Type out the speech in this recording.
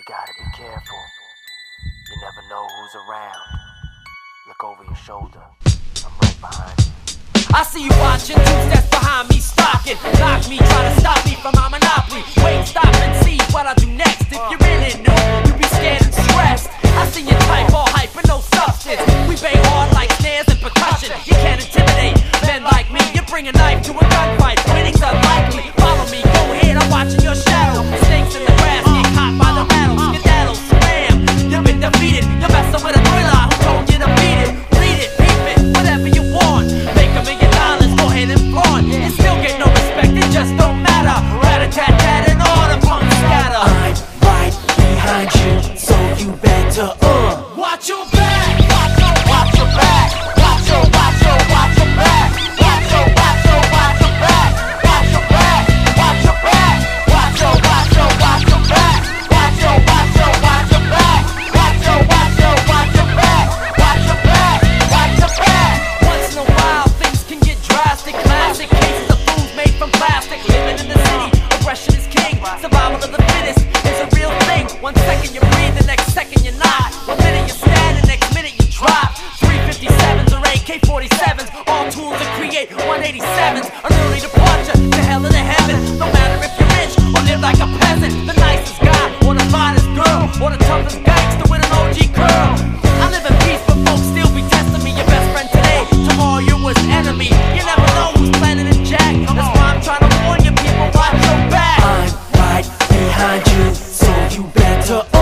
gotta be careful. You never know who's around. Look over your shoulder. I'm right behind you. I see you watching, two steps behind me, stalking. Knock me, trying to stop me from my monopoly. Wait, stop and see what I do next. If you're in it new, you be scared and stressed. I see you type all hype and no substance. We bang hard like snares and percussion. You can't intimidate men like me. You bring a knife to a gunfight, winning's unlikely. Follow me, go ahead, I'm watching your shadow. Snakes in the grass, get caught by the rattle. Skedaddle, slam, you've been defeated. You're messing with a thriller who told you to beat it. Read it, peep it, whatever you want. Make $1 million, go ahead and flaunt. And still get no respect, it just don't matter. Rat-a-tat-tat and all the punks scatter. I'm right behind you, so you better watch your back, Watch your back. Watch your back. Watch your back. Watch your back. Watch your back. Watch your back. Watch your back. Watch your back. Watch your back. Watch your back. Watch your back. Watch your back. Watch your back. Once in a while, things can get drastic. Classic cases of fools made from plastic. Living in the city, aggression is king. Survival of the fittest is a real thing. 1 second you breathe, the next second you're not. 1 minute you stand, the next minute you drop. 357s or AK-47s, all tools to create 187s. An early departure to hell and to heaven. No matter if you're rich or live like a peasant, the nicest guy or the finest girl or the toughest gangster with an OG curl. I live in peace, but folks still be testing me. Your best friend today, tomorrow you're worst enemy. You never know who's planning a jack. That's why I'm trying to warn you, people, watch your back. I'm right behind you, so you better